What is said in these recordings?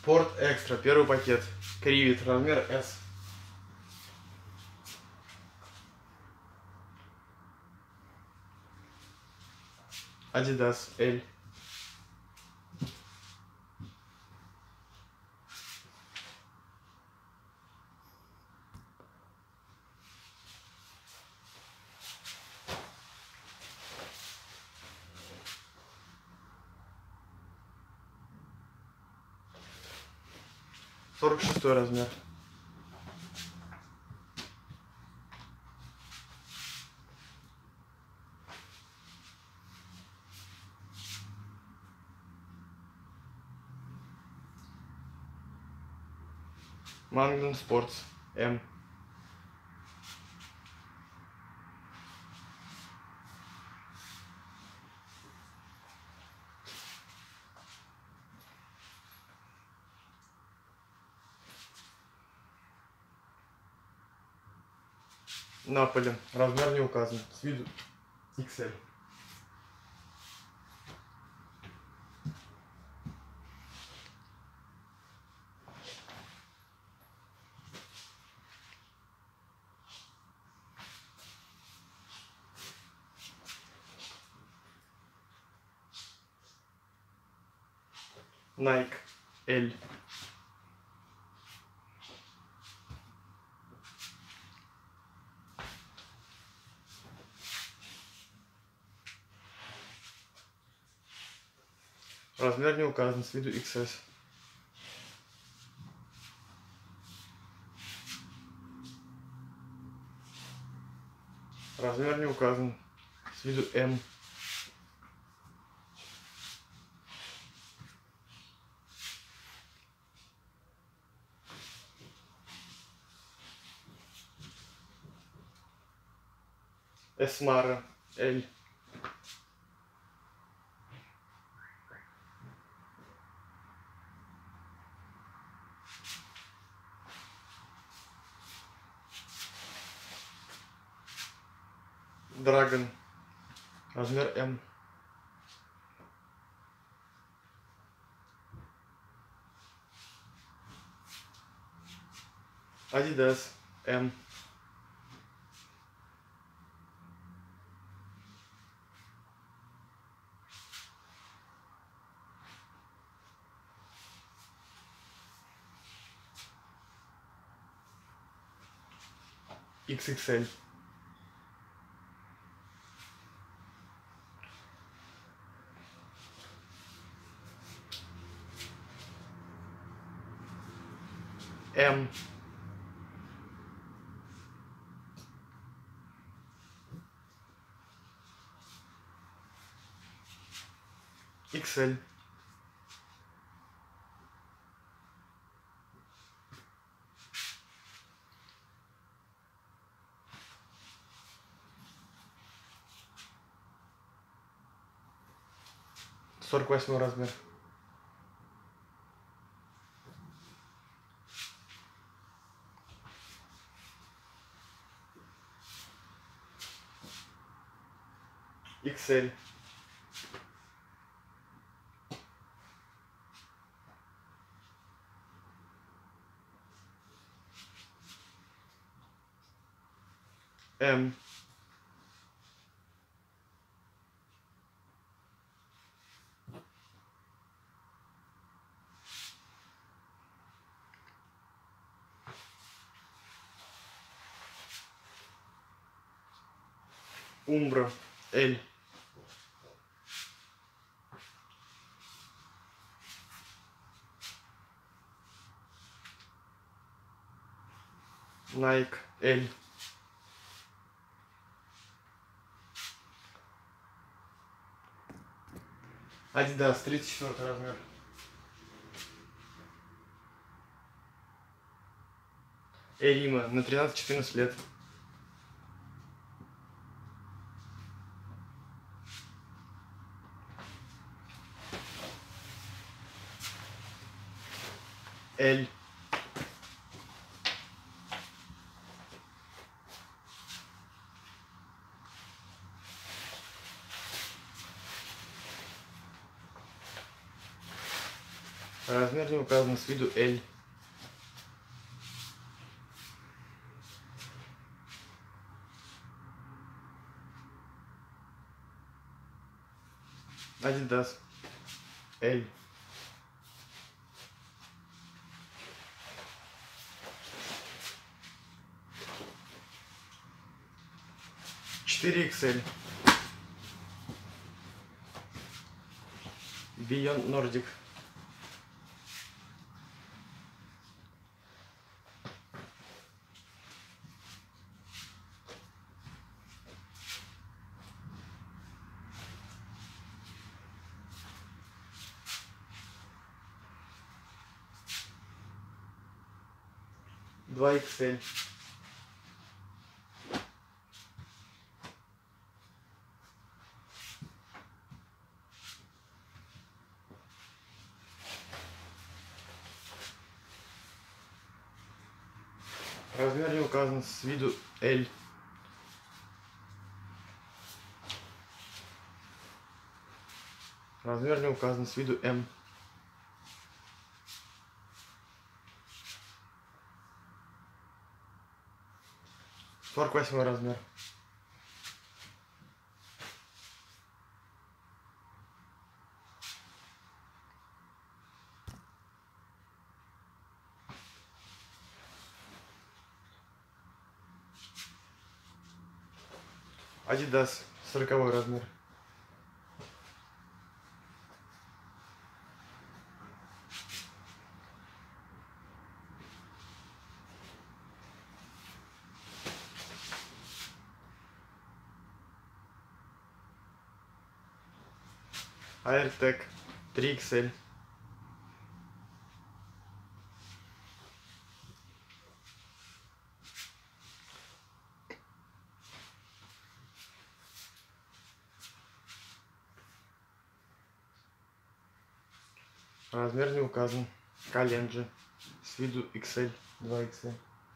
Спорт Экстра, первый пакет. Кривит, размер S. Adidas L. Сорок шестой размер. Magnum Sports M. Наполе. Размер не указан. С виду XL. Nike L. Размер не указан, с виду XS. Размер не указан, с виду M. Esmara L. Dragon. Размер M. Adidas M. XXL. M. XL. Сорок восьмой размер. XL. M. Umbro L. Nike L. Adidas 34 размер. Эрима на 13-14 лет. L. Размер не указан, с виду L. Adidas L. Четыре XL. Beyond Nordic. Два XL. Размер не указан, с виду L. Размер не указан, с виду M. 48 размер. Adidas 40 размер. AirTag 3XL. Размер не указан. Календжи с виду XL, 2XL.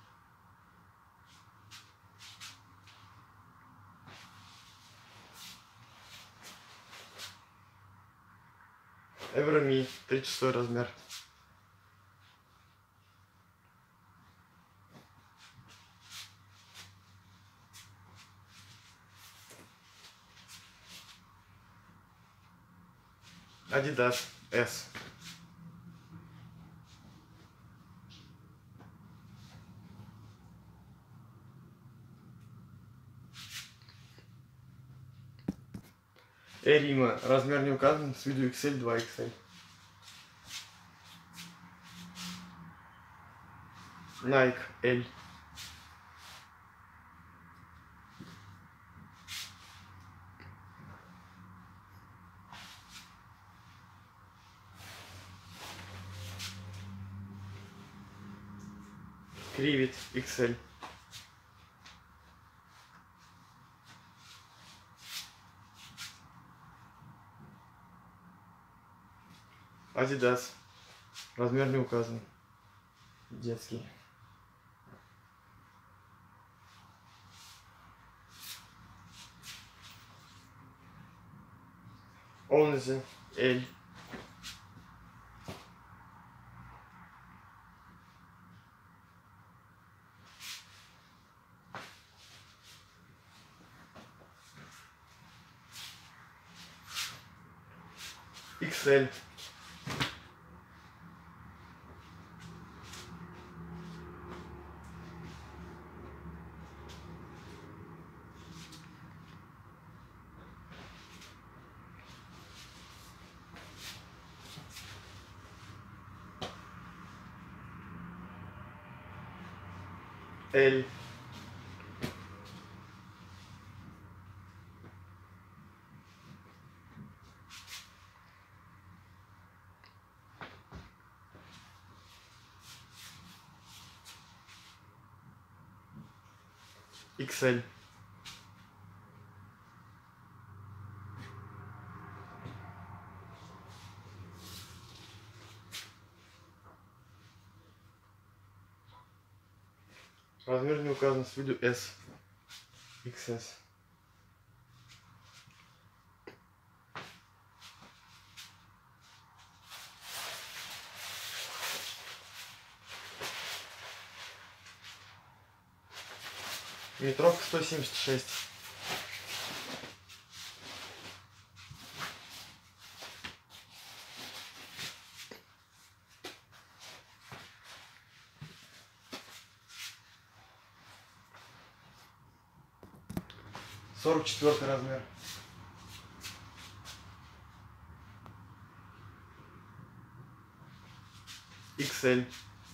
Evromi 36 размер. Adidas S. Эрима, размер не указан, с виду XL, 2XL. Nike L. Krivet XL. Adidas. Размер не указан. Детский. Онзи L. XL. L. XL. Размер не указан, с виду S. XS. Метровка 176. Сорок четвертый размер. XL.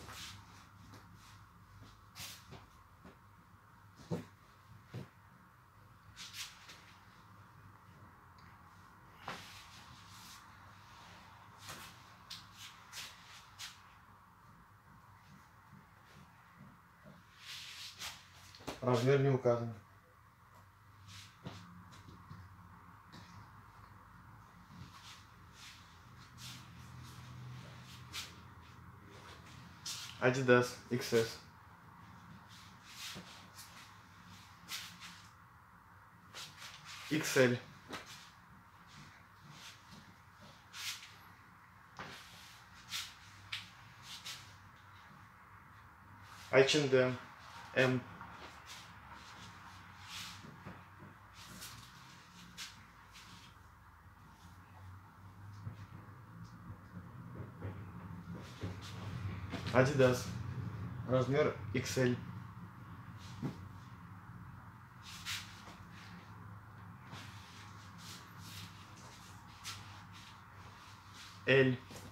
Размер не указан. Adidas XS. XL. H&M. M. Adidas. Размер XL. L.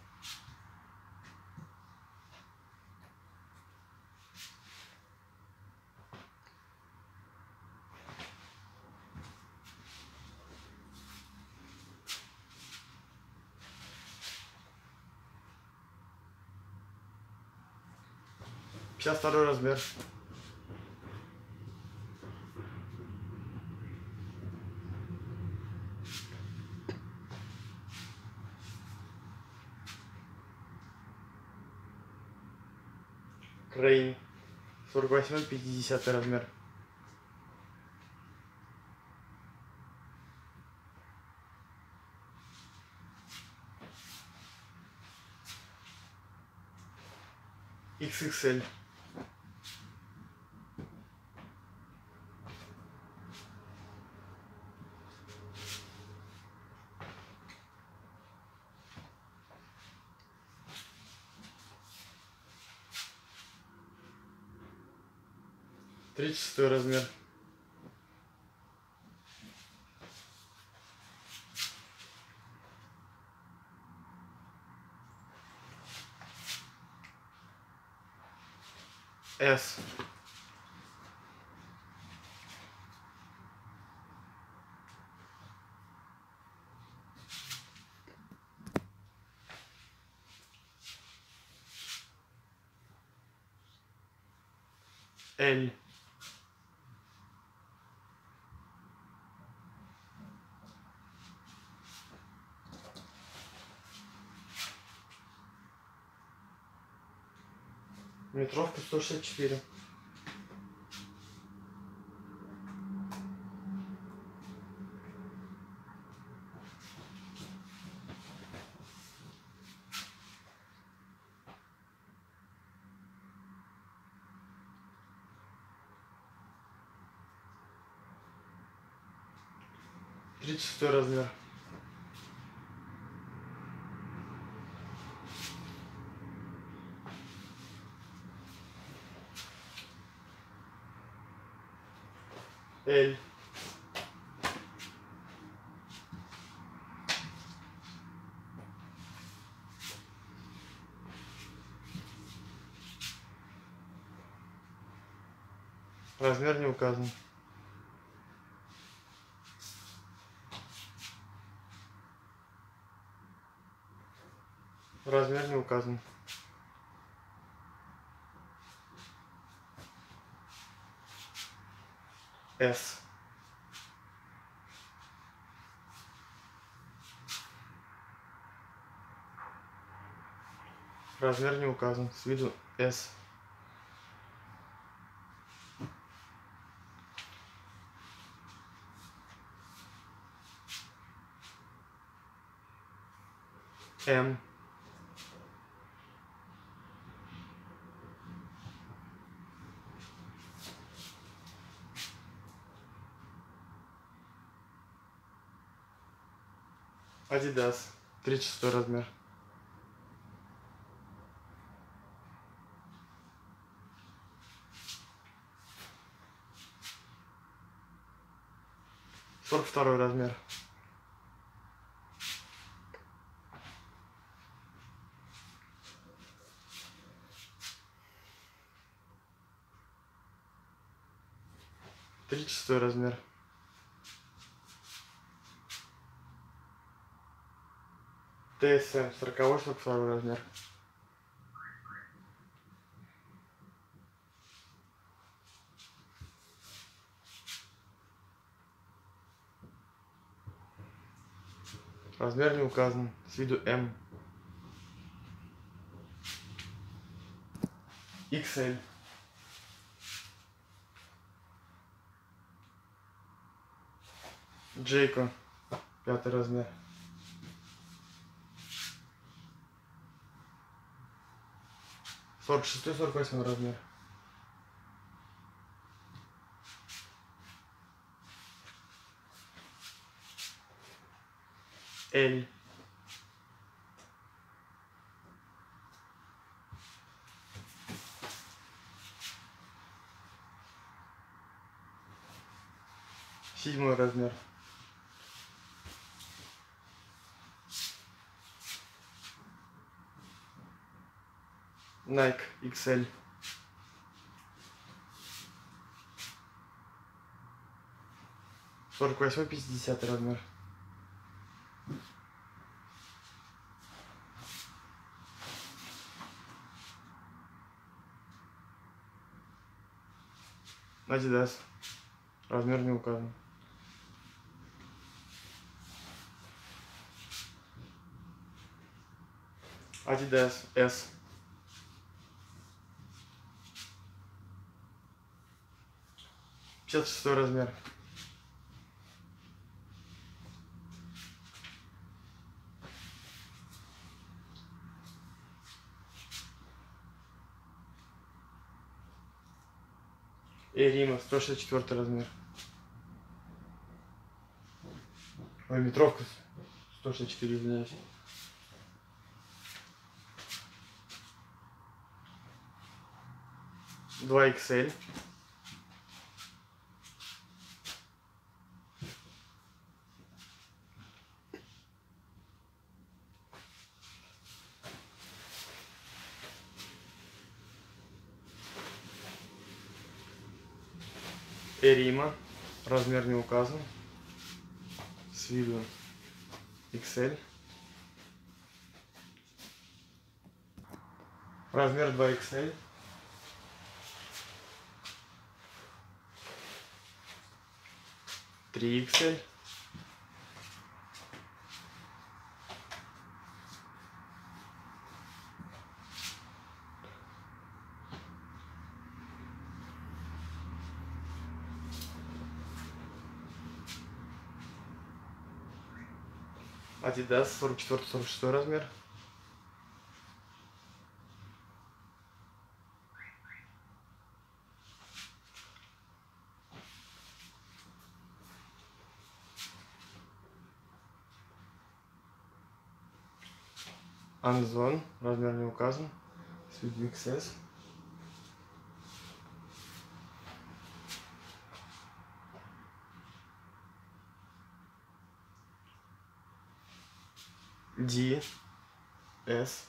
Сейчас второй размер. Крейн. 48-50 размер. XXL. Тридцать шестой размер. S. L. Метровка 164. Тридцать шестой размер. L. Размер не указан. Размер не указан. S. Размер не указан. С виду S. M. Adidas. 36 размер. Сорок второй размер. Тридцать шестой размер. ТСМ 40-42 размер. Размер не указан. С виду М. XL. Джейко. 5 размер. Сорок шестой, 48 размер. L. Седьмой размер. Nike XL. Сорок восьмой, 50 размер. Adidas. Размер не указан. Adidas S. Пятьдесят шестой размер. Эрима 164 размер. Ой, метровка 164, извиняюсь. Два XL. Эрима. Размер не указан. С виду XL. Размер 2XL. Три XL. Adidas 44-46 размер. Amazon. Размер не указан. С виду XS. D. S.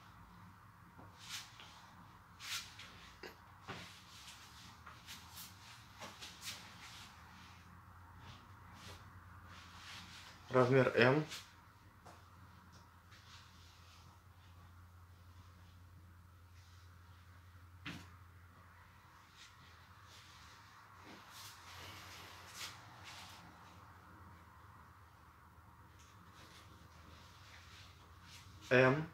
Размер М. М.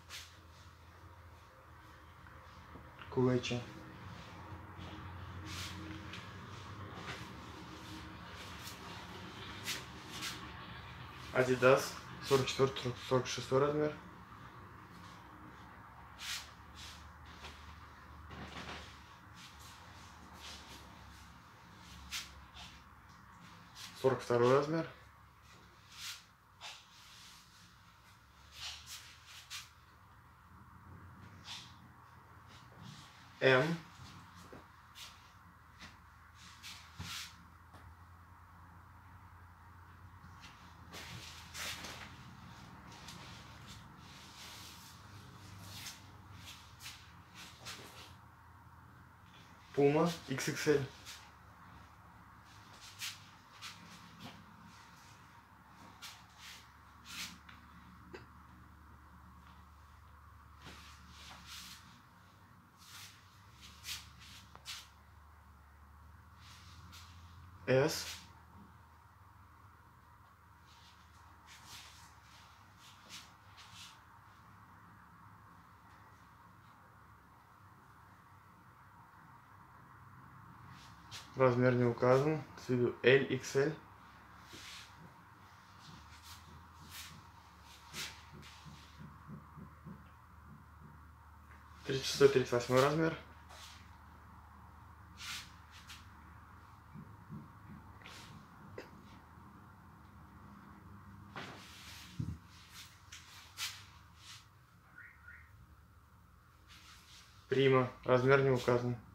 Кулача. Adidas 44-46 размер. Сорок второй размер. М. Puma XXL. S. Размер не указан. С виду L, XL. Тридцать шестой, 38 размер. Прима. Размер не указан.